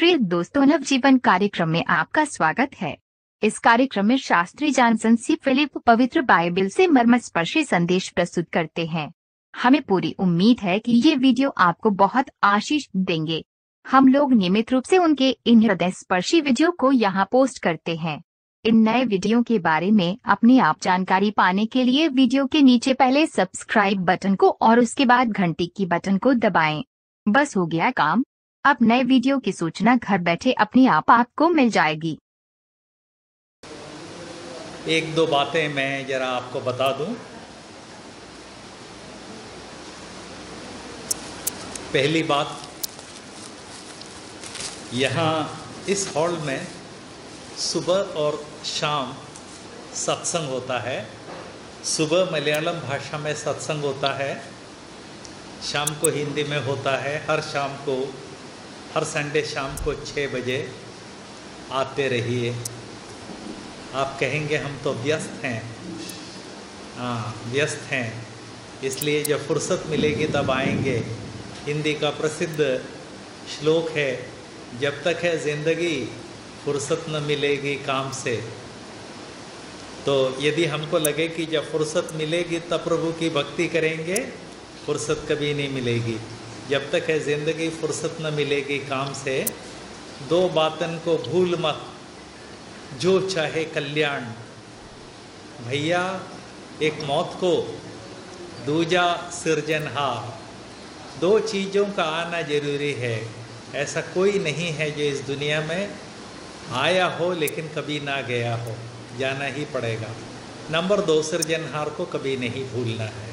प्रिय दोस्तों, नवजीवन कार्यक्रम में आपका स्वागत है। इस कार्यक्रम में शास्त्री जॉनसन सी फिलिप पवित्र बाइबल से मर्मस्पर्शी संदेश प्रस्तुत करते हैं। हमें पूरी उम्मीद है कि ये वीडियो आपको बहुत आशीष देंगे। हम लोग नियमित रूप से उनके इन हृदय स्पर्शी वीडियो को यहाँ पोस्ट करते हैं। इन नए वीडियो के बारे में अपनी आप जानकारी पाने के लिए वीडियो के नीचे पहले सब्सक्राइब बटन को और उसके बाद घंटी की बटन को दबाएं। बस हो गया काम। अब नए वीडियो की सूचना घर बैठे अपने आप आपको मिल जाएगी। एक दो बातें मैं जरा आपको बता दूं। पहली बात, यहाँ इस हॉल में सुबह और शाम सत्संग होता है। सुबह मलयालम भाषा में सत्संग होता है, शाम को हिंदी में होता है। हर संडे शाम को 6 बजे आते रहिए। आप कहेंगे हम तो व्यस्त हैं। हाँ, व्यस्त हैं, इसलिए जब फुर्सत मिलेगी तब आएंगे। हिंदी का प्रसिद्ध श्लोक है, जब तक है ज़िंदगी फुर्सत न मिलेगी काम से। तो यदि हमको लगे कि जब फुर्सत मिलेगी तब प्रभु की भक्ति करेंगे, फुर्सत कभी नहीं मिलेगी। जब तक है ज़िंदगी फुर्सत न मिलेगी काम से। दो बातन को भूल मत, जो चाहे कल्याण। भैया, एक मौत को, दूजा सिरजनहार। दो चीज़ों का आना जरूरी है। ऐसा कोई नहीं है जो इस दुनिया में आया हो लेकिन कभी ना गया हो, जाना ही पड़ेगा। नंबर 2, सिरजनहार को कभी नहीं भूलना है।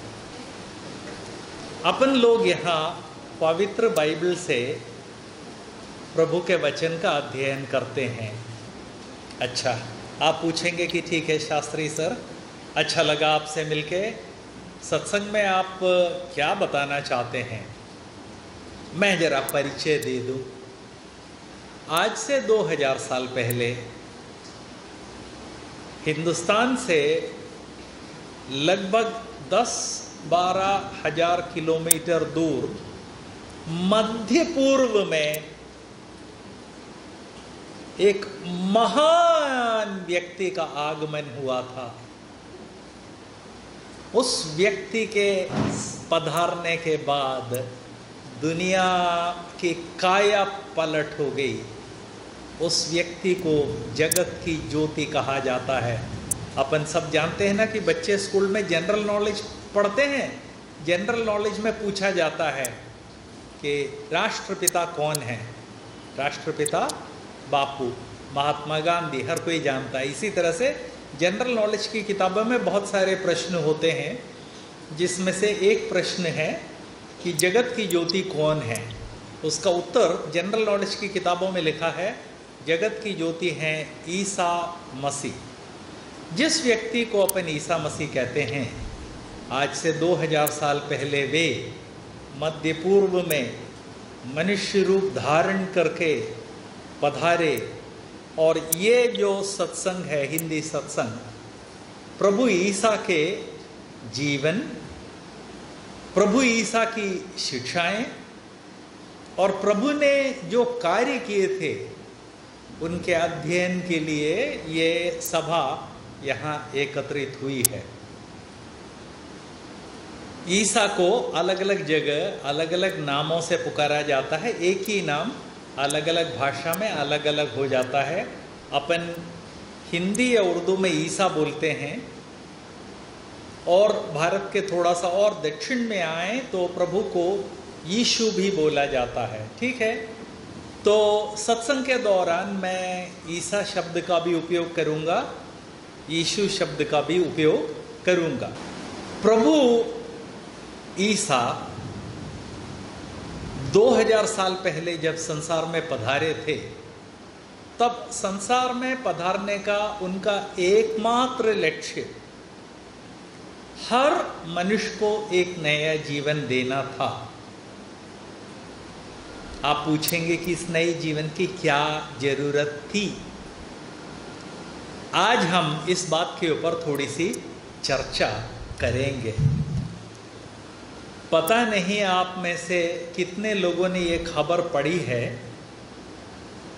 अपन लोग यहाँ पवित्र बाइबल से प्रभु के वचन का अध्ययन करते हैं। अच्छा, आप पूछेंगे कि ठीक है शास्त्री सर, अच्छा लगा आपसे मिलके। सत्संग में आप क्या बताना चाहते हैं? मैं जरा परिचय दे दूं। आज से 2000 साल पहले हिंदुस्तान से लगभग 10-12 हजार किलोमीटर दूर मध्य पूर्व में एक महान व्यक्ति का आगमन हुआ था। उस व्यक्ति के पधारने के बाद दुनिया की काया पलट हो गई। उस व्यक्ति को जगत की ज्योति कहा जाता है। अपन सब जानते हैं ना कि बच्चे स्कूल में जनरल नॉलेज पढ़ते हैं। जनरल नॉलेज में पूछा जाता है कि राष्ट्रपिता कौन है। राष्ट्रपिता बापू, महात्मा गांधी, हर कोई जानता है। इसी तरह से जनरल नॉलेज की किताबों में बहुत सारे प्रश्न होते हैं, जिसमें से एक प्रश्न है कि जगत की ज्योति कौन है। उसका उत्तर जनरल नॉलेज की किताबों में लिखा है, जगत की ज्योति हैं ईसा मसीह। जिस व्यक्ति को अपन ईसा मसीह कहते हैं, आज से 2000 साल पहले वे मध्य पूर्व में मनुष्य रूप धारण करके पधारे। और ये जो सत्संग है, हिंदी सत्संग, प्रभु ईसा के जीवन, प्रभु ईसा की शिक्षाएं और प्रभु ने जो कार्य किए थे उनके अध्ययन के लिए ये सभा यहाँ एकत्रित हुई है। ईसा को अलग अलग जगह अलग अलग नामों से पुकारा जाता है। एक ही नाम अलग अलग भाषा में अलग अलग हो जाता है। अपन हिंदी या उर्दू में ईसा बोलते हैं, और भारत के थोड़ा सा और दक्षिण में आए तो प्रभु को यीशु भी बोला जाता है। ठीक है, तो सत्संग के दौरान मैं ईसा शब्द का भी उपयोग करूँगा, यीशु शब्द का भी उपयोग करूँगा। प्रभु ईसा 2000 साल पहले जब संसार में पधारे थे, तब संसार में पधारने का उनका एकमात्र लक्ष्य हर मनुष्य को एक नया जीवन देना था। आप पूछेंगे कि इस नए जीवन की क्या जरूरत थी? आज हम इस बात के ऊपर थोड़ी सी चर्चा करेंगे। पता नहीं आप में से कितने लोगों ने ये खबर पढ़ी है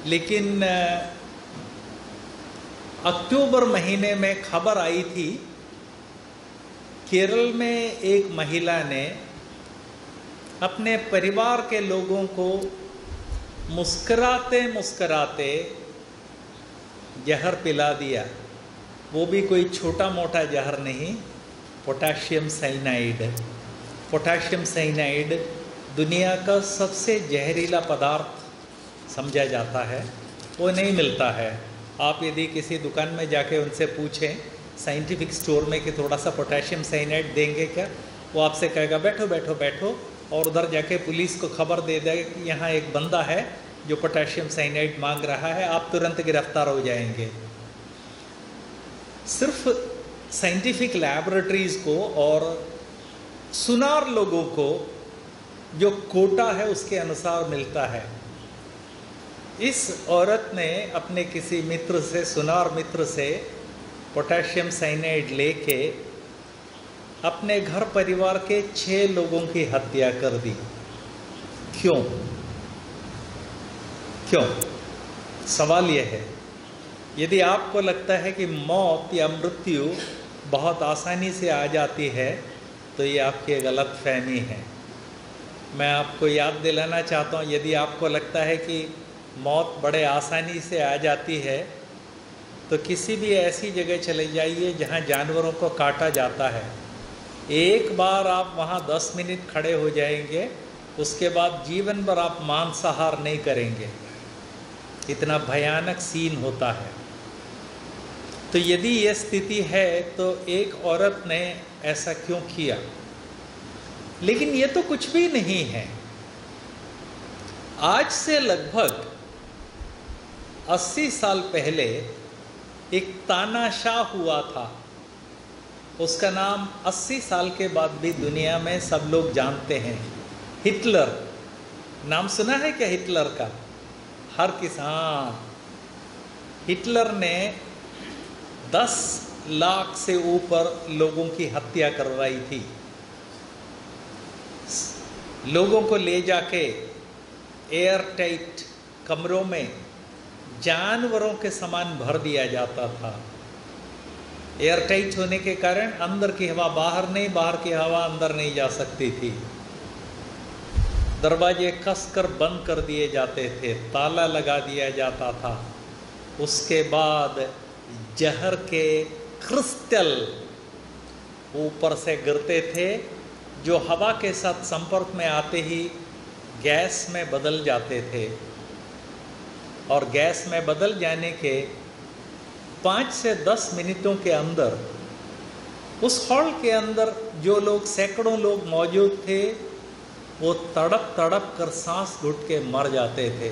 लेकिन अक्टूबर महीने में खबर आई थी, केरल में एक महिला ने अपने परिवार के लोगों को मुस्कराते मुस्कराते जहर पिला दिया। वो भी कोई छोटा मोटा जहर नहीं, पोटेशियम साइनाइड। पोटेशियम साइनाइड दुनिया का सबसे जहरीला पदार्थ समझा जाता है, वो नहीं मिलता है। आप यदि किसी दुकान में जाके उनसे पूछें साइंटिफिक स्टोर में कि थोड़ा सा पोटेशियम साइनाइड देंगे क्या, वो आपसे कहेगा बैठो बैठो बैठो, और उधर जाके पुलिस को खबर दे देगा कि यहाँ एक बंदा है जो पोटेशियम साइनाइड मांग रहा है, आप तुरंत गिरफ्तार हो जाएंगे। सिर्फ साइंटिफिक लैबोरेटरीज को और सुनार लोगों को जो कोटा है उसके अनुसार मिलता है। इस औरत ने अपने किसी मित्र से, सुनार मित्र से पोटेशियम साइनाइड लेके अपने घर परिवार के 6 लोगों की हत्या कर दी। क्यों? क्यों? सवाल यह है, यदि आपको लगता है कि मौत या मृत्यु बहुत आसानी से आ जाती है तो ये आपकी गलत फहमी है। मैं आपको याद दिलाना चाहता हूँ, यदि आपको लगता है कि मौत बड़े आसानी से आ जाती है तो किसी भी ऐसी जगह चले जाइए जहाँ जानवरों को काटा जाता है। एक बार आप वहाँ 10 मिनट खड़े हो जाएंगे, उसके बाद जीवन भर आप मांसाहार नहीं करेंगे। इतना भयानक सीन होता है। तो यदि यह स्थिति है तो एक औरत ने ऐसा क्यों किया? लेकिन ये तो कुछ भी नहीं है। आज से लगभग 80 साल पहले एक तानाशाह हुआ था। उसका नाम 80 साल के बाद भी दुनिया में सब लोग जानते हैं, हिटलर। नाम सुना है क्या हिटलर का? हर किसान। हिटलर ने 10 लाख से ऊपर लोगों की हत्या करवाई थी। लोगों को ले जाके एयर टाइट कमरों में जानवरों के समान भर दिया जाता था। एयर टाइट होने के कारण अंदर की हवा बाहर नहीं, बाहर की हवा अंदर नहीं जा सकती थी। दरवाजे कसकर बंद कर दिए जाते थे, ताला लगा दिया जाता था। उसके बाद जहर के क्रिस्टल ऊपर से गिरते थे, जो हवा के साथ संपर्क में आते ही गैस में बदल जाते थे। और गैस में बदल जाने के 5 से 10 मिनटों के अंदर उस हॉल के अंदर जो लोग, सैकड़ों लोग मौजूद थे, वो तड़प तड़प कर सांस घुट के मर जाते थे।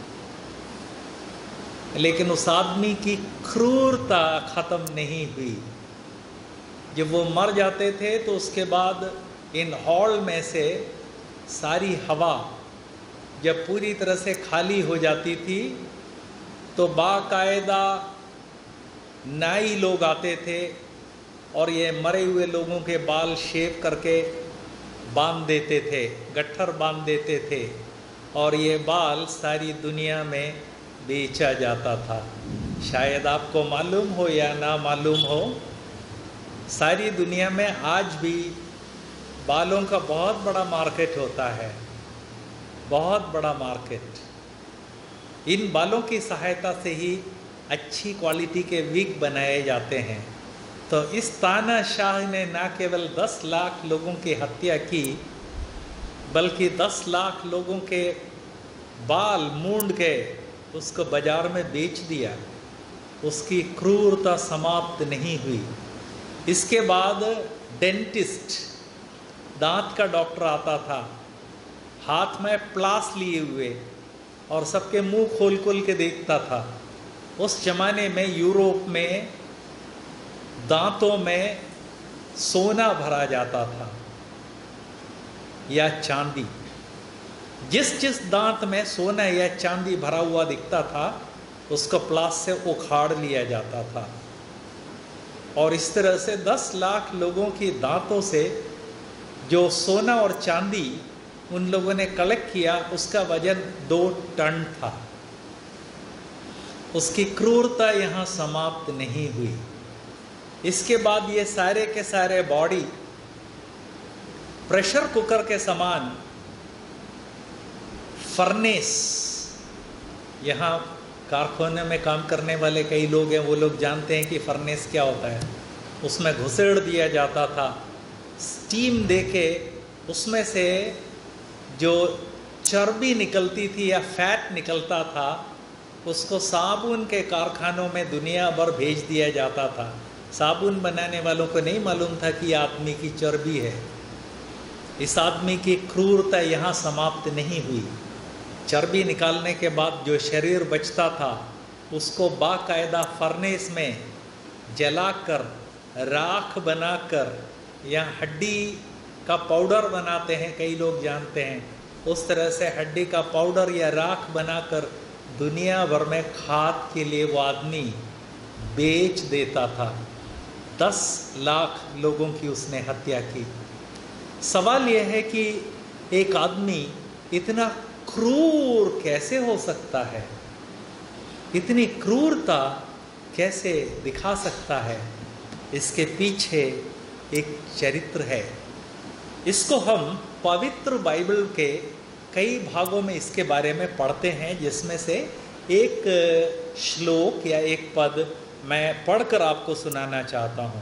लेकिन उस आदमी की क्रूरता खत्म नहीं हुई। जब वो मर जाते थे तो उसके बाद इन हॉल में से सारी हवा जब पूरी तरह से खाली हो जाती थी तो बाकायदा नाई लोग आते थे और ये मरे हुए लोगों के बाल शेव करके बांध देते थे, गट्ठर बांध देते थे, और ये बाल सारी दुनिया में बेचा जाता था। शायद आपको मालूम हो या ना मालूम हो, सारी दुनिया में आज भी बालों का बहुत बड़ा मार्केट होता है, बहुत बड़ा मार्केट। इन बालों की सहायता से ही अच्छी क्वालिटी के विग बनाए जाते हैं। तो इस तानाशाह ने न केवल 10 लाख लोगों की हत्या की, बल्कि 10 लाख लोगों के बाल मूंड के उसको बाजार में बेच दिया। उसकी क्रूरता समाप्त नहीं हुई। इसके बाद डेंटिस्ट, दांत का डॉक्टर आता था, हाथ में प्लास लिए हुए, और सबके मुंह खोल खोल के देखता था। उस जमाने में यूरोप में दांतों में सोना भरा जाता था या चांदी। जिस जिस दांत में सोना या चांदी भरा हुआ दिखता था उसको प्लास से उखाड़ लिया जाता था। और इस तरह से 10 लाख लोगों की दांतों से जो सोना और चांदी उन लोगों ने कलेक्ट किया, उसका वजन 2 टन था। उसकी क्रूरता यहाँ समाप्त नहीं हुई। इसके बाद ये सारे के सारे बॉडी प्रेशर कुकर के समान फर्नेस, यहाँ कारखाने में काम करने वाले कई लोग हैं, वो लोग जानते हैं कि फर्नेस क्या होता है। उसमें घुसेड़ दिया जाता था, स्टीम देके उसमें से जो चर्बी निकलती थी या फैट निकलता था, उसको साबुन के कारखानों में दुनिया भर भेज दिया जाता था। साबुन बनाने वालों को नहीं मालूम था कि आदमी की चर्बी है। इस आदमी की क्रूरता यहाँ समाप्त नहीं हुई। चर्बी निकालने के बाद जो शरीर बचता था उसको बाकायदा फर्नेस में जलाकर राख बनाकर या हड्डी का पाउडर बनाते हैं, कई लोग जानते हैं, उस तरह से हड्डी का पाउडर या राख बनाकर दुनिया भर में खाद के लिए वो आदमी बेच देता था। 10 लाख लोगों की उसने हत्या की। सवाल यह है कि एक आदमी इतना क्रूर कैसे हो सकता है, इतनी क्रूरता कैसे दिखा सकता है? इसके पीछे एक चरित्र है। इसको हम पवित्र बाइबल के कई भागों में इसके बारे में पढ़ते हैं, जिसमें से एक श्लोक या एक पद मैं पढ़कर आपको सुनाना चाहता हूँ।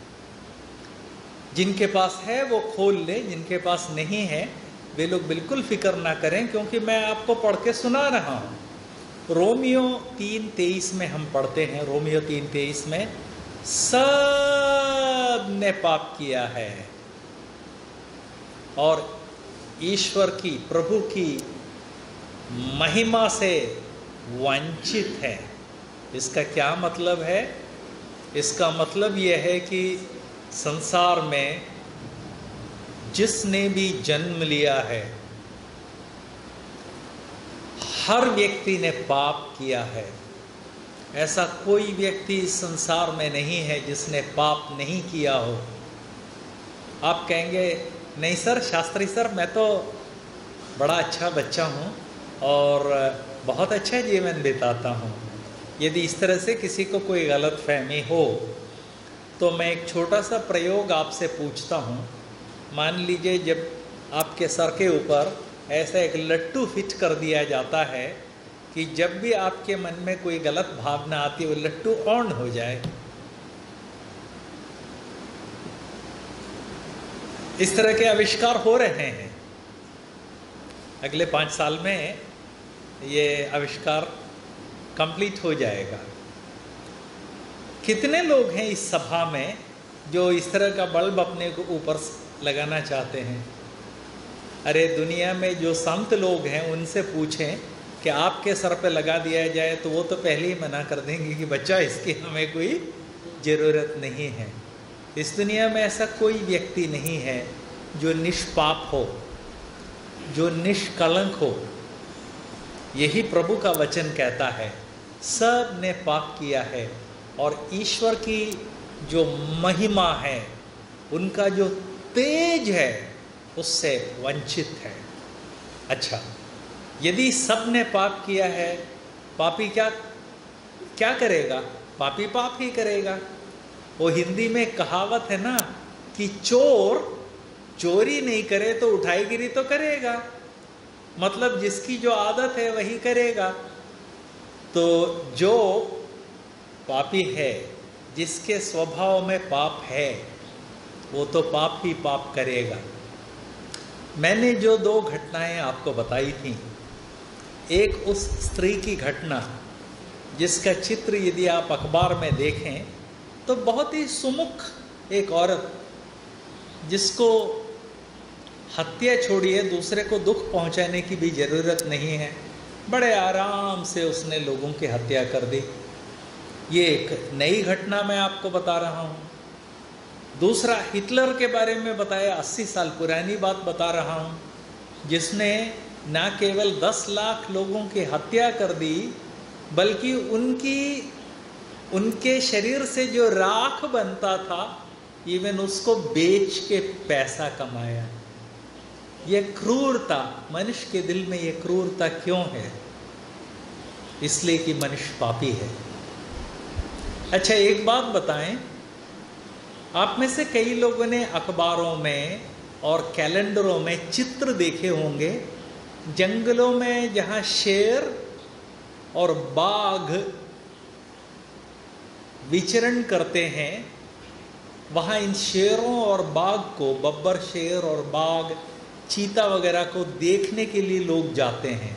जिनके पास है वो खोल ले, जिनके पास नहीं है वे लोग बिल्कुल फिक्र ना करें, क्योंकि मैं आपको पढ़ के सुना रहा हूँ। रोमियो 3:23 में हम पढ़ते हैं, रोमियो 3:23 में, सब ने पाप किया है और ईश्वर की, प्रभु की महिमा से वंचित है। इसका क्या मतलब है? इसका मतलब यह है कि संसार में जिसने भी जन्म लिया है, हर व्यक्ति ने पाप किया है। ऐसा कोई व्यक्ति इस संसार में नहीं है जिसने पाप नहीं किया हो। आप कहेंगे नहीं सर, शास्त्री सर, मैं तो बड़ा अच्छा बच्चा हूँ और बहुत अच्छा जीवन बिताता हूँ। यदि इस तरह से किसी को कोई गलत फहमी हो तो मैं एक छोटा सा प्रयोग आपसे पूछता हूँ। मान लीजिए जब आपके सर के ऊपर ऐसा एक लट्टू फिट कर दिया जाता है कि जब भी आपके मन में कोई गलत भावना आती है वो लट्टू ऑन हो जाए। इस तरह के आविष्कार हो रहे हैं। अगले 5 साल में ये आविष्कार कंप्लीट हो जाएगा। कितने लोग हैं इस सभा में जो इस तरह का बल्ब अपने को ऊपर लगाना चाहते हैं? अरे दुनिया में जो संत लोग हैं उनसे पूछें कि आपके सर पे लगा दिया जाए तो वो तो पहले ही मना कर देंगे कि बच्चा इसकी हमें कोई ज़रूरत नहीं है। इस दुनिया में ऐसा कोई व्यक्ति नहीं है जो निष्पाप हो, जो निष्कलंक हो। यही प्रभु का वचन कहता है, सब ने पाप किया है और ईश्वर की जो महिमा है, उनका जो तेज है, उससे वंचित है। अच्छा, यदि सब ने पाप किया है, पापी क्या करेगा? पापी पाप ही करेगा। वो हिंदी में कहावत है ना कि चोर चोरी नहीं करे तो उठाईगिरी तो करेगा। मतलब जिसकी जो आदत है वही करेगा। तो जो पापी है, जिसके स्वभाव में पाप है, वो तो पाप ही पाप करेगा। मैंने जो 2 घटनाएं आपको बताई थी, एक उस स्त्री की घटना जिसका चित्र यदि आप अखबार में देखें तो बहुत ही सुमुख एक औरत, जिसको हत्या छोड़िए दूसरे को दुख पहुंचाने की भी ज़रूरत नहीं है, बड़े आराम से उसने लोगों की हत्या कर दी। ये एक नई घटना मैं आपको बता रहा हूँ। दूसरा, हिटलर के बारे में बताया, 80 साल पुरानी बात बता रहा हूँ, जिसने न केवल 10 लाख लोगों की हत्या कर दी, बल्कि उनके शरीर से जो राख बनता था, इवन उसको बेच के पैसा कमाया। यह क्रूरता, मनुष्य के दिल में यह क्रूरता क्यों है? इसलिए कि मनुष्य पापी है। अच्छा, एक बात बताएं, आप में से कई लोगों ने अखबारों में और कैलेंडरों में चित्र देखे होंगे, जंगलों में जहां शेर और बाघ विचरण करते हैं, वहां इन शेरों और बाघ को, बब्बर शेर और बाघ, चीता वगैरह को देखने के लिए लोग जाते हैं।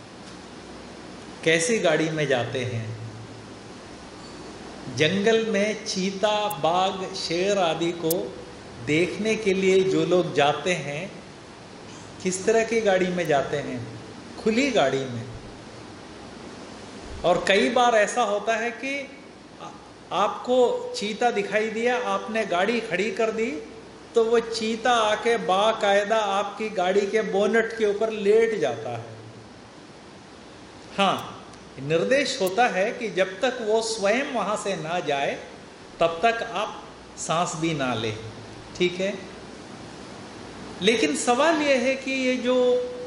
कैसी गाड़ी में जाते हैं? जंगल में चीता, बाघ, शेर आदि को देखने के लिए जो लोग जाते हैं, किस तरह की गाड़ी में जाते हैं? खुली गाड़ी में। और कई बार ऐसा होता है कि आपको चीता दिखाई दिया, आपने गाड़ी खड़ी कर दी, तो वो चीता आके बाकायदा आपकी गाड़ी के बोनट के ऊपर लेट जाता है। हाँ, निर्देश होता है कि जब तक वो स्वयं वहां से ना जाए तब तक आप सांस भी ना लें, ठीक है। लेकिन सवाल यह है कि ये जो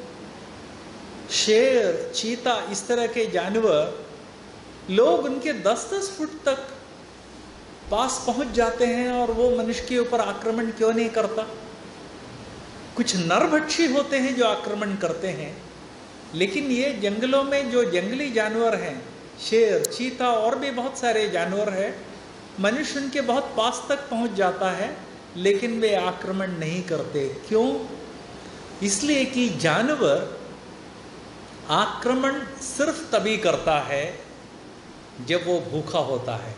शेर, चीता, इस तरह के जानवर, लोग उनके 10-10 फुट तक पास पहुंच जाते हैं और वो मनुष्य के ऊपर आक्रमण क्यों नहीं करता? कुछ नरभक्षी होते हैं जो आक्रमण करते हैं, लेकिन ये जंगलों में जो जंगली जानवर हैं, शेर, चीता और भी बहुत सारे जानवर हैं, मनुष्य उनके बहुत पास तक पहुंच जाता है लेकिन वे आक्रमण नहीं करते। क्यों? इसलिए कि जानवर आक्रमण सिर्फ तभी करता है जब वो भूखा होता है,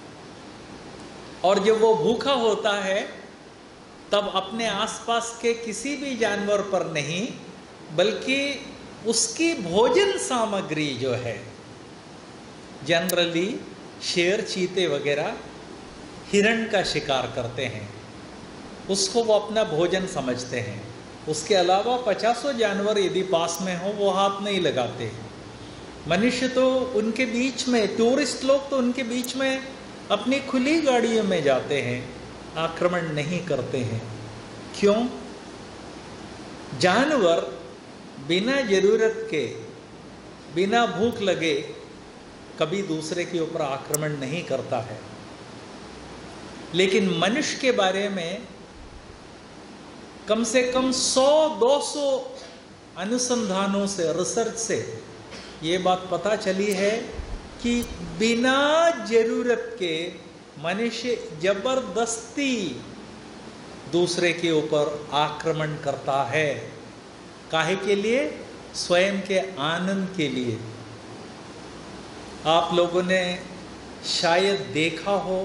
और जब वो भूखा होता है तब अपने आसपास के किसी भी जानवर पर नहीं, बल्कि उसकी भोजन सामग्री जो है, जनरली शेर, चीते वगैरह हिरण का शिकार करते हैं, उसको वो अपना भोजन समझते हैं। उसके अलावा 50 जानवर यदि पास में हो वो हाथ नहीं लगाते। मनुष्य तो उनके बीच में, टूरिस्ट लोग तो उनके बीच में अपनी खुली गाड़ियों में जाते हैं, आक्रमण नहीं करते हैं। क्यों? जानवर बिना जरूरत के, बिना भूख लगे कभी दूसरे के ऊपर आक्रमण नहीं करता है। लेकिन मनुष्य के बारे में कम से कम 100-200 अनुसंधानों से, रिसर्च से ये बात पता चली है कि बिना जरूरत के मनुष्य जबरदस्ती दूसरे के ऊपर आक्रमण करता है। काहे के लिए? स्वयं के आनंद के लिए। आप लोगों ने शायद देखा हो,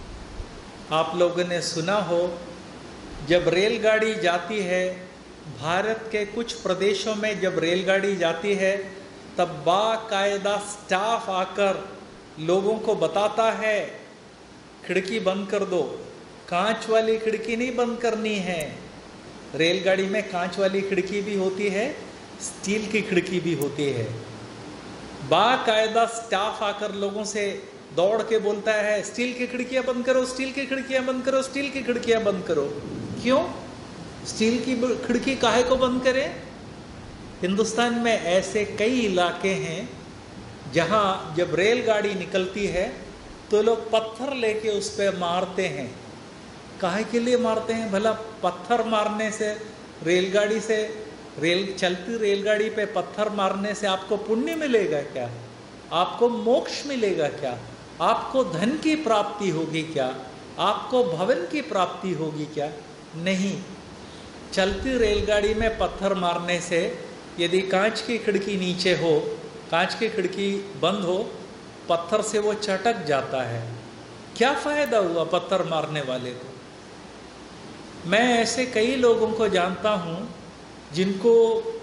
आप लोगों ने सुना हो, जब रेलगाड़ी जाती है, भारत के कुछ प्रदेशों में जब रेलगाड़ी जाती है तब बाकायदा स्टाफ आकर लोगों को बताता है, खिड़की बंद कर दो, कांच वाली खिड़की नहीं बंद करनी है। रेलगाड़ी में कांच वाली खिड़की भी होती है, स्टील की खिड़की भी होती है। बाकायदा स्टाफ आकर लोगों से दौड़ के बोलता है, स्टील की खिड़कियां बंद करो, स्टील की खिड़कियां बंद करो, स्टील की खिड़कियां बंद करो। क्यों? स्टील की खिड़की काहे को बंद करें? हिंदुस्तान में ऐसे कई इलाके हैं जहां जब रेलगाड़ी निकलती है तो लोग पत्थर लेके उस पर मारते हैं। काहे के लिए मारते हैं भला? पत्थर मारने से, रेलगाड़ी से, चलती रेलगाड़ी पे पत्थर मारने से आपको पुण्य मिलेगा क्या? आपको मोक्ष मिलेगा क्या? आपको धन की प्राप्ति होगी क्या? आपको भवन की प्राप्ति होगी क्या? नहीं। चलती रेलगाड़ी में पत्थर मारने से, यदि कांच की खिड़की नीचे हो, कांच की खिड़की बंद हो, पत्थर से वो चटक जाता है। क्या फायदा हुआ पत्थर मारने वाले को? मैं ऐसे कई लोगों को जानता हूं जिनको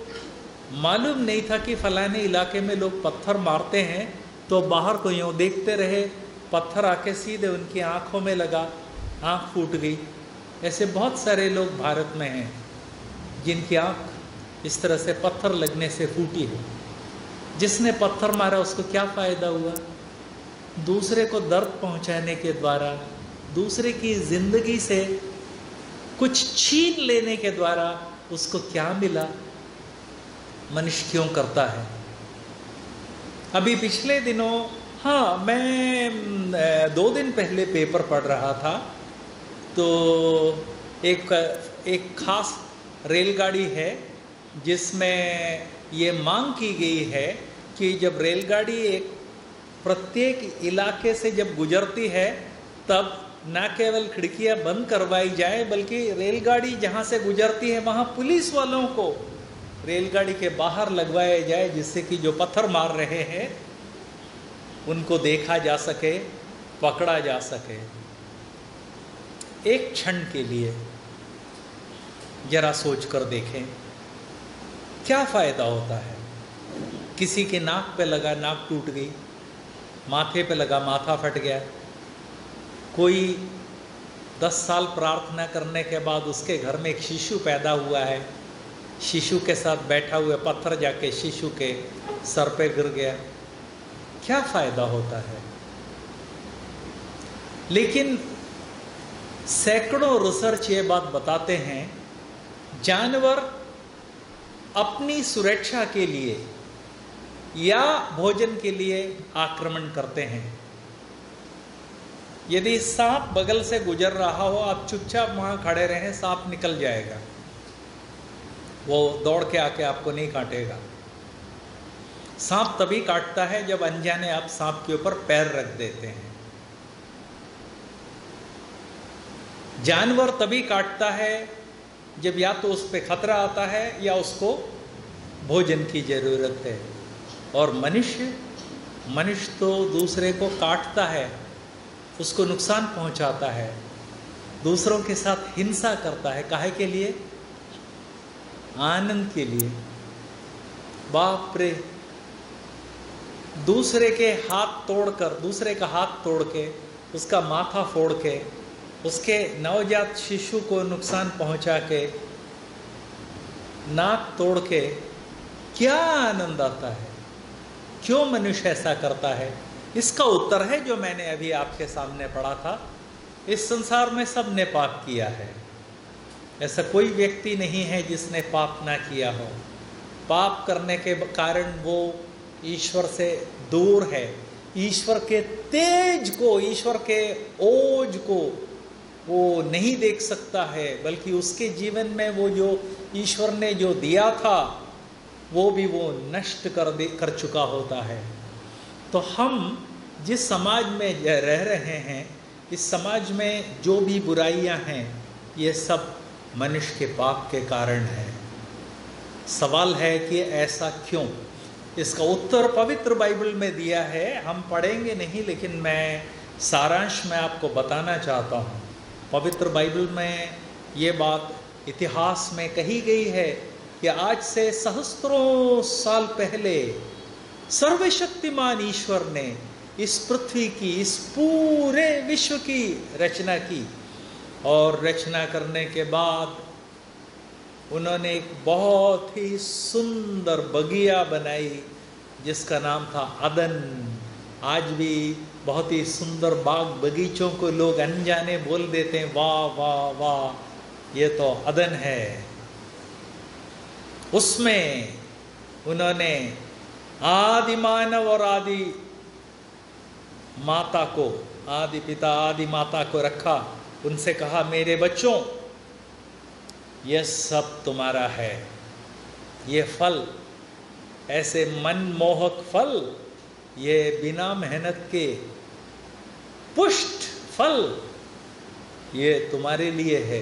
मालूम नहीं था कि फलाने इलाके में लोग पत्थर मारते हैं, तो बाहर को यूँ देखते रहे, पत्थर आके सीधे उनकी आंखों में लगा, आंख फूट गई। ऐसे बहुत सारे लोग भारत में हैं जिनकी आंख इस तरह से पत्थर लगने से फूटी है। जिसने पत्थर मारा उसको क्या फ़ायदा हुआ? दूसरे को दर्द पहुंचाने के द्वारा, दूसरे की ज़िंदगी से कुछ छीन लेने के द्वारा उसको क्या मिला? मनुष्य क्यों करता है? अभी पिछले दिनों, हाँ, मैं 2 दिन पहले पेपर पढ़ रहा था, तो एक खास रेलगाड़ी है जिसमें ये मांग की गई है कि जब रेलगाड़ी एक प्रत्येक इलाके से जब गुजरती है तब न केवल खिड़कियां बंद करवाई जाए, बल्कि रेलगाड़ी जहां से गुजरती है वहां पुलिस वालों को रेलगाड़ी के बाहर लगवाया जाए, जिससे कि जो पत्थर मार रहे हैं उनको देखा जा सके, पकड़ा जा सके। एक क्षण के लिए जरा सोच कर देखें क्या फायदा होता है। किसी के नाक पे लगा, नाक टूट गई, माथे पे लगा, माथा फट गया। कोई 10 साल प्रार्थना करने के बाद उसके घर में एक शिशु पैदा हुआ है, शिशु के साथ बैठा हुआ पत्थर जाके शिशु के सर पे गिर गया, क्या फायदा होता है। लेकिन सैकड़ों रिसर्च ये बात बताते हैं, जानवर अपनी सुरक्षा के लिए या भोजन के लिए आक्रमण करते हैं। यदि सांप बगल से गुजर रहा हो, आप चुपचाप वहां खड़े रहें, सांप निकल जाएगा, वो दौड़ के आके आपको नहीं काटेगा। सांप तभी काटता है जब अनजाने आप सांप के ऊपर पैर रख देते हैं। जानवर तभी काटता है जब या तो उस पर खतरा आता है या उसको भोजन की जरूरत है। और मनुष्य तो दूसरे को काटता है, उसको नुकसान पहुंचाता है, दूसरों के साथ हिंसा करता है। काहे के लिए? आनंद के लिए। बाप रे, दूसरे के हाथ तोड़कर, दूसरे का हाथ तोड़ के, उसका माथा फोड़ के, उसके नवजात शिशु को नुकसान पहुंचा के, नाक तोड़ के क्या आनंद आता है? क्यों मनुष्य ऐसा करता है? इसका उत्तर है जो मैंने अभी आपके सामने पढ़ा था। इस संसार में सब ने पाप किया है, ऐसा कोई व्यक्ति नहीं है जिसने पाप ना किया हो। पाप करने के कारण वो ईश्वर से दूर है, ईश्वर के तेज को, ईश्वर के ओज को वो नहीं देख सकता है, बल्कि उसके जीवन में वो जो ईश्वर ने जो दिया था वो भी वो नष्ट कर चुका होता है। तो हम जिस समाज में रह रहे हैं, इस समाज में जो भी बुराइयां हैं, ये सब मनुष्य के पाप के कारण है। सवाल है कि ऐसा क्यों? इसका उत्तर पवित्र बाइबल में दिया है, हम पढ़ेंगे नहीं, लेकिन मैं सारांश में आपको बताना चाहता हूँ। पवित्र बाइबल में ये बात इतिहास में कही गई है कि आज से सहस्त्रों साल पहले सर्वशक्तिमान ईश्वर ने इस पृथ्वी की, इस पूरे विश्व की रचना की, और रचना करने के बाद उन्होंने एक बहुत ही सुंदर बगिया बनाई जिसका नाम था अदन। आज भी बहुत ही सुंदर बाग बगीचों को लोग अनजाने बोल देते हैं, वाह वाह वाह, ये तो अदन है। उसमें उन्होंने आदि मानव और आदि माता को, आदि पिता आदि माता को रखा। उनसे कहा, मेरे बच्चों, यह सब तुम्हारा है। ये फल, ऐसे मनमोहक फल, ये बिना मेहनत के पुष्ट फल, ये तुम्हारे लिए है।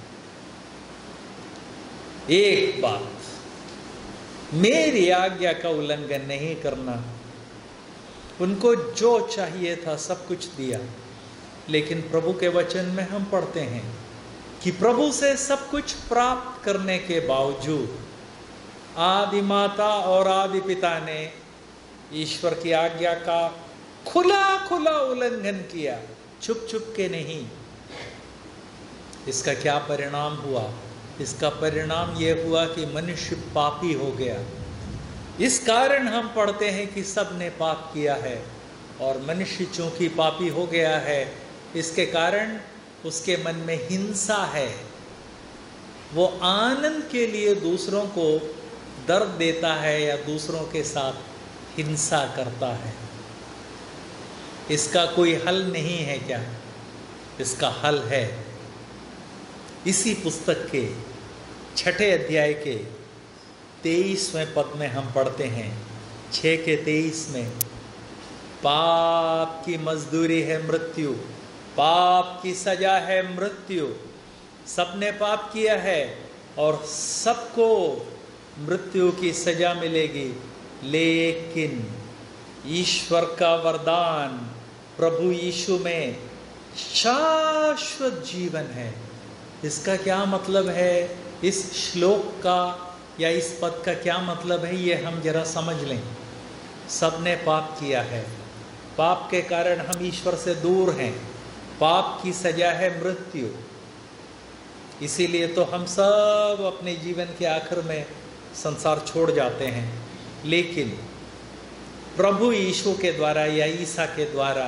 एक बात, मेरी आज्ञा का उल्लंघन नहीं करना। उनको जो चाहिए था सब कुछ दिया, लेकिन प्रभु के वचन में हम पढ़ते हैं कि प्रभु से सब कुछ प्राप्त करने के बावजूद आदि माता और आदि पिता ने ईश्वर की आज्ञा का खुला खुला उल्लंघन किया, छुप छुप के नहीं। इसका क्या परिणाम हुआ? इसका परिणाम यह हुआ कि मनुष्य पापी हो गया। इस कारण हम पढ़ते हैं कि सब ने पाप किया है, और मनुष्य चूंकि पापी हो गया है, इसके कारण उसके मन में हिंसा है। वो आनंद के लिए दूसरों को दर्द देता है या दूसरों के साथ हिंसा करता है। इसका कोई हल नहीं है क्या? इसका हल है। इसी पुस्तक के 6 अध्याय के 23वें पद में हम पढ़ते हैं, 6 के 23 में, पाप की मजदूरी है मृत्यु, पाप की सजा है मृत्यु। सबने पाप किया है और सबको मृत्यु की सजा मिलेगी, लेकिन ईश्वर का वरदान प्रभु यीशु में शाश्वत जीवन है। इसका क्या मतलब है? इस श्लोक का या इस पद का क्या मतलब है, ये हम जरा समझ लें। सबने पाप किया है, पाप के कारण हम ईश्वर से दूर हैं, पाप की सजा है मृत्यु। इसीलिए तो हम सब अपने जीवन के आखिर में संसार छोड़ जाते हैं। लेकिन प्रभु यीशु के द्वारा या ईसा के द्वारा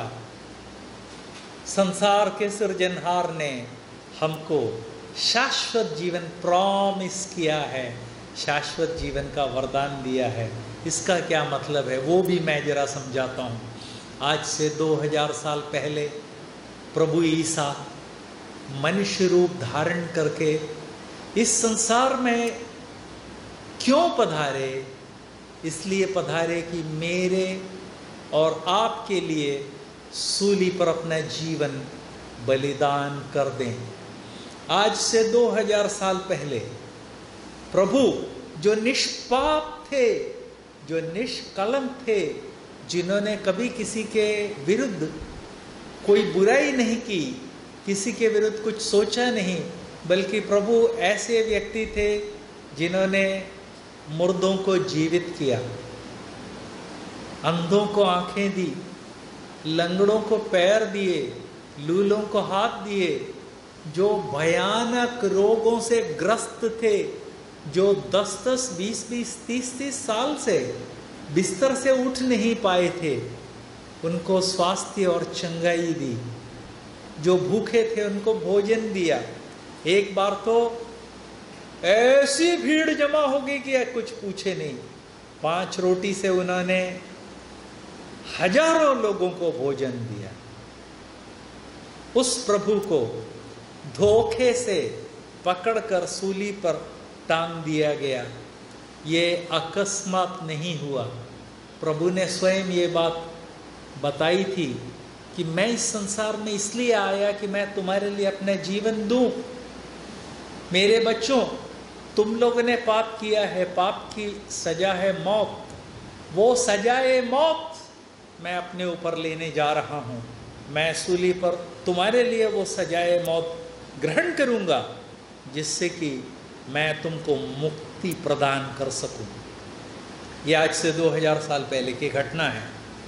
संसार के सृजनहार ने हमको शाश्वत जीवन प्रॉमिस किया है, शाश्वत जीवन का वरदान दिया है। इसका क्या मतलब है वो भी मैं जरा समझाता हूँ। आज से 2000 साल पहले प्रभु ईसा मनुष्य रूप धारण करके इस संसार में क्यों पधारे? इसलिए पधारे कि मेरे और आपके लिए सूली पर अपना जीवन बलिदान कर दें। आज से 2000 साल पहले प्रभु जो निष्पाप थे, जो निष्कलंक थे, जिन्होंने कभी किसी के विरुद्ध कोई बुराई नहीं की, किसी के विरुद्ध कुछ सोचा नहीं, बल्कि प्रभु ऐसे व्यक्ति थे जिन्होंने मुर्दों को जीवित किया, अंधों को आंखें दी, लंगड़ों को पैर दिए, लूलों को हाथ दिए, जो भयानक रोगों से ग्रस्त थे, जो 10-10, 20-20, 30-30 साल से बिस्तर से उठ नहीं पाए थे, उनको स्वास्थ्य और चंगाई दी। जो भूखे थे उनको भोजन दिया। एक बार तो ऐसी भीड़ जमा हो गई कि कुछ पूछे नहीं। 5 रोटी से उन्होंने हजारों लोगों को भोजन दिया। उस प्रभु को धोखे से पकड़कर सूली पर टांग दिया गया। ये अकस्मात नहीं हुआ। प्रभु ने स्वयं ये बात बताई थी कि मैं इस संसार में इसलिए आया कि मैं तुम्हारे लिए अपना जीवन दूं। मेरे बच्चों, तुम लोगों ने पाप किया है, पाप की सजा है मौत। वो सजाए मौत मैं अपने ऊपर लेने जा रहा हूं। मैं सूली पर तुम्हारे लिए वो सजाए मौत ग्रहण करूंगा, जिससे कि मैं तुमको मुक्ति प्रदान कर सकूं। यह आज से 2000 साल पहले की घटना है।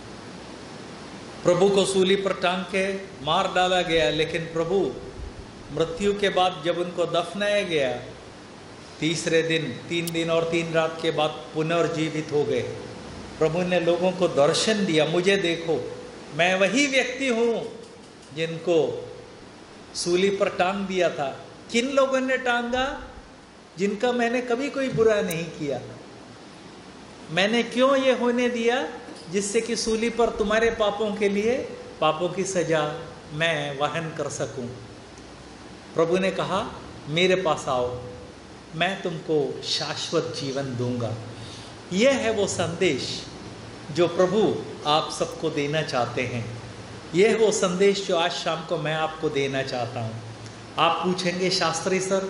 प्रभु को सूली पर टांग के मार डाला गया, लेकिन प्रभु मृत्यु के बाद जब उनको दफनाया गया, तीसरे दिन 3 दिन और 3 रात के बाद पुनर्जीवित हो गए। प्रभु ने लोगों को दर्शन दिया, मुझे देखो, मैं वही व्यक्ति हूँ जिनको सूली पर टांग दिया था। किन लोगों ने टांगा? जिनका मैंने कभी कोई बुरा नहीं किया। मैंने क्यों ये होने दिया? जिससे कि सूली पर तुम्हारे पापों के लिए पापों की सजा मैं वहन कर सकूं। प्रभु ने कहा, मेरे पास आओ, मैं तुमको शाश्वत जीवन दूंगा। यह है वो संदेश जो प्रभु आप सबको देना चाहते हैं। यह है वो संदेश जो आज शाम को मैं आपको देना चाहता हूं। आप पूछेंगे, शास्त्री सर,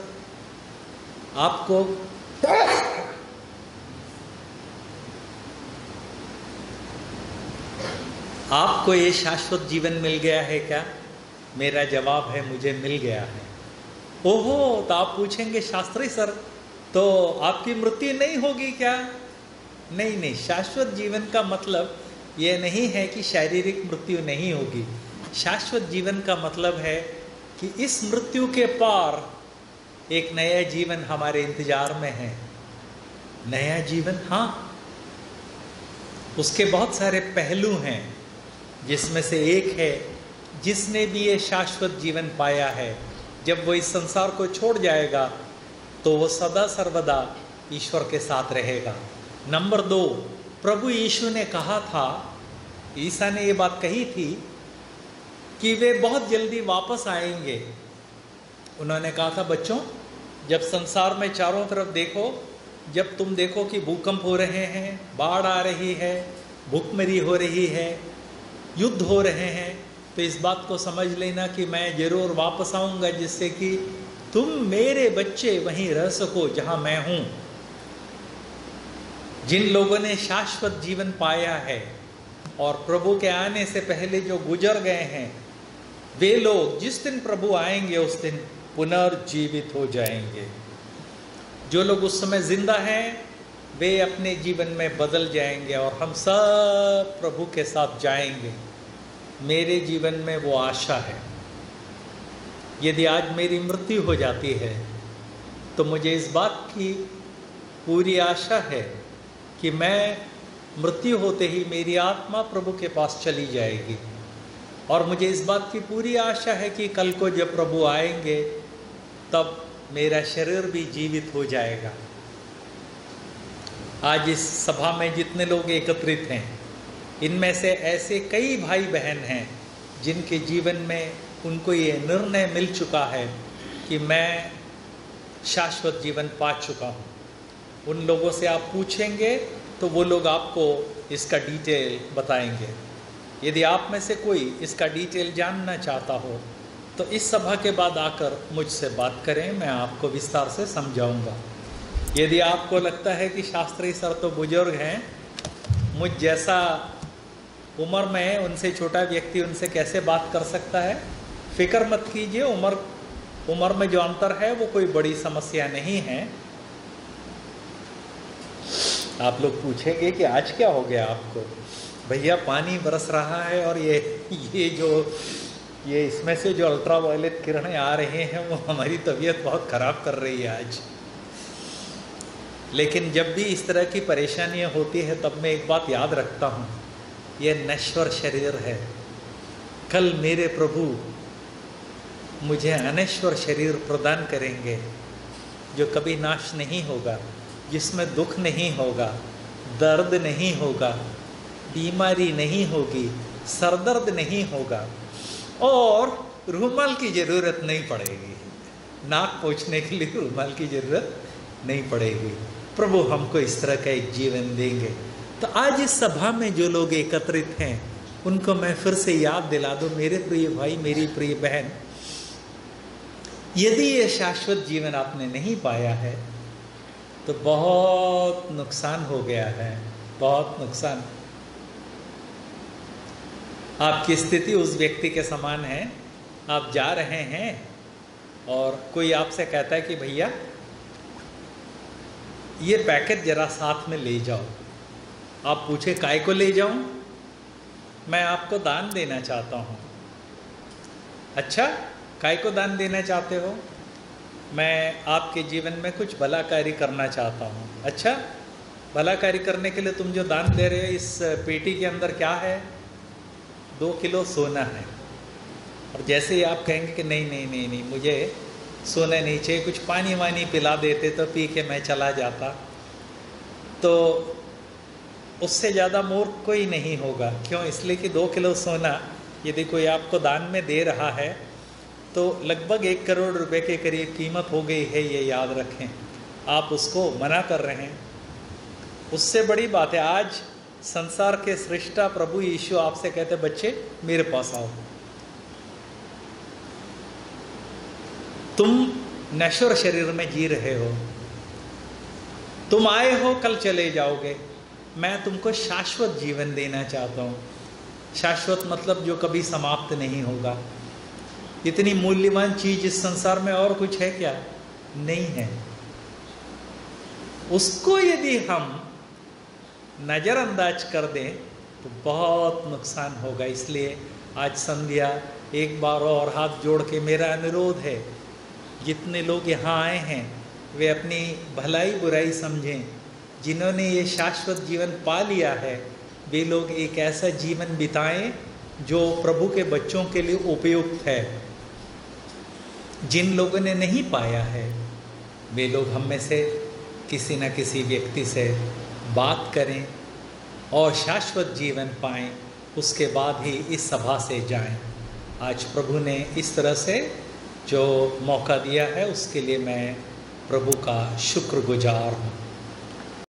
आपको ये शाश्वत जीवन मिल गया है क्या? मेरा जवाब है, मुझे मिल गया है। ओहो, तो आप पूछेंगे, शास्त्री सर, तो आपकी मृत्यु नहीं होगी क्या? नहीं नहीं, शाश्वत जीवन का मतलब ये नहीं है कि शारीरिक मृत्यु नहीं होगी। शाश्वत जीवन का मतलब है कि इस मृत्यु के पार एक नया जीवन हमारे इंतजार में है। नया जीवन, हाँ, उसके बहुत सारे पहलू हैं, जिसमें से एक है, जिसने भी ये शाश्वत जीवन पाया है, जब वो इस संसार को छोड़ जाएगा तो वो सदा सर्वदा ईश्वर के साथ रहेगा। नंबर 2, प्रभु यीशु ने कहा था, ईसा ने ये बात कही थी कि वे बहुत जल्दी वापस आएंगे। उन्होंने कहा था, बच्चों जब संसार में चारों तरफ देखो, जब तुम देखो कि भूकंप हो रहे हैं, बाढ़ आ रही है, भूखमरी हो रही है, युद्ध हो रहे हैं, तो इस बात को समझ लेना कि मैं जरूर वापस आऊँगा, जिससे कि तुम मेरे बच्चे वहीं रह सको जहाँ मैं हूँ। जिन लोगों ने शाश्वत जीवन पाया है और प्रभु के आने से पहले जो गुजर गए हैं, वे लोग जिस दिन प्रभु आएंगे उस दिन पुनर्जीवित हो जाएंगे। जो लोग उस समय जिंदा हैं वे अपने जीवन में बदल जाएंगे और हम सब प्रभु के साथ जाएंगे। मेरे जीवन में वो आशा है। यदि आज मेरी मृत्यु हो जाती है तो मुझे इस बात की पूरी आशा है कि मैं मृत्यु होते ही मेरी आत्मा प्रभु के पास चली जाएगी। और मुझे इस बात की पूरी आशा है कि कल को जब प्रभु आएंगे तब मेरा शरीर भी जीवित हो जाएगा। आज इस सभा में जितने लोग एकत्रित हैं, इनमें से ऐसे कई भाई बहन हैं जिनके जीवन में उनको ये निर्णय मिल चुका है कि मैं शाश्वत जीवन पा चुका हूँ। उन लोगों से आप पूछेंगे तो वो लोग आपको इसका डिटेल बताएंगे। यदि आप में से कोई इसका डिटेल जानना चाहता हो तो इस सभा के बाद आकर मुझसे बात करें, मैं आपको विस्तार से समझाऊंगा। यदि आपको लगता है कि शास्त्री सर तो बुजुर्ग हैं, मुझ जैसा उम्र में उनसे छोटा व्यक्ति उनसे कैसे बात कर सकता है, फिक्र मत कीजिए। उम्र में जो अंतर है वो कोई बड़ी समस्या नहीं है। आप लोग पूछेंगे कि आज क्या हो गया आपको? भैया पानी बरस रहा है और ये इसमें से जो अल्ट्रावायलेट किरणें आ रहे हैं वो हमारी तबीयत बहुत ख़राब कर रही है आज। लेकिन जब भी इस तरह की परेशानियां होती है तब मैं एक बात याद रखता हूँ, यह नश्वर शरीर है। कल मेरे प्रभु मुझे अनश्वर शरीर प्रदान करेंगे जो कभी नाश नहीं होगा, जिसमें दुख नहीं होगा, दर्द नहीं होगा, बीमारी नहीं होगी, सरदर्द नहीं होगा और रूमाल की ज़रूरत नहीं पड़ेगी। नाक पोंछने के लिए रूमाल की ज़रूरत नहीं पड़ेगी। प्रभु हमको इस तरह का एक जीवन देंगे। तो आज इस सभा में जो लोग एकत्रित हैं उनको मैं फिर से याद दिला दूं, मेरे प्रिय भाई, मेरी प्रिय बहन, यदि ये शाश्वत जीवन आपने नहीं पाया है तो बहुत नुकसान हो गया है, बहुत नुकसान। आपकी स्थिति उस व्यक्ति के समान है। आप जा रहे हैं और कोई आपसे कहता है कि भैया ये पैकेट जरा साथ में ले जाओ। आप पूछे काय को ले जाऊं? मैं आपको दान देना चाहता हूं। अच्छा, काय को दान देना चाहते हो? मैं आपके जीवन में कुछ भला कार्य करना चाहता हूं। अच्छा, भला कार्य करने के लिए तुम जो दान दे रहे हो, इस पेटी के अंदर क्या है? 2 किलो सोना है। और जैसे ही आप कहेंगे कि नहीं नहीं नहीं नहीं, मुझे सोना नहीं चाहिए, कुछ पानी वानी पिला देते तो पी के मैं चला जाता, तो उससे ज़्यादा मूर्ख कोई नहीं होगा। क्यों? इसलिए कि 2 किलो सोना यदि कोई आपको दान में दे रहा है तो लगभग 1 करोड़ रुपए के करीब कीमत हो गई है, ये याद रखें। आप उसको मना कर रहे हैं। उससे बड़ी बात है, आज संसार के सृष्टा प्रभु यीशु आपसे कहते, बच्चे मेरे पास आओ। तुम नश्वर शरीर में जी रहे हो, तुम आए हो, कल चले जाओगे। मैं तुमको शाश्वत जीवन देना चाहता हूँ। शाश्वत मतलब जो कभी समाप्त नहीं होगा। इतनी मूल्यवान चीज इस संसार में और कुछ है क्या? नहीं है। उसको यदि हम नज़रअंदाज कर दें तो बहुत नुकसान होगा। इसलिए आज संध्या एक बार और हाथ जोड़ के मेरा अनुरोध है, जितने लोग यहाँ आए हैं वे अपनी भलाई बुराई समझें। जिन्होंने ये शाश्वत जीवन पा लिया है वे लोग एक ऐसा जीवन बिताएं जो प्रभु के बच्चों के लिए उपयुक्त है। जिन लोगों ने नहीं पाया है वे लोग हम में से किसी न किसी व्यक्ति से बात करें, और शाश्वत जीवन पाएं, उसके बाद ही इस सभा से जाएं। आज प्रभु ने इस तरह से जो मौका दिया है उसके लिए मैं प्रभु का शुक्रगुजार हूँ।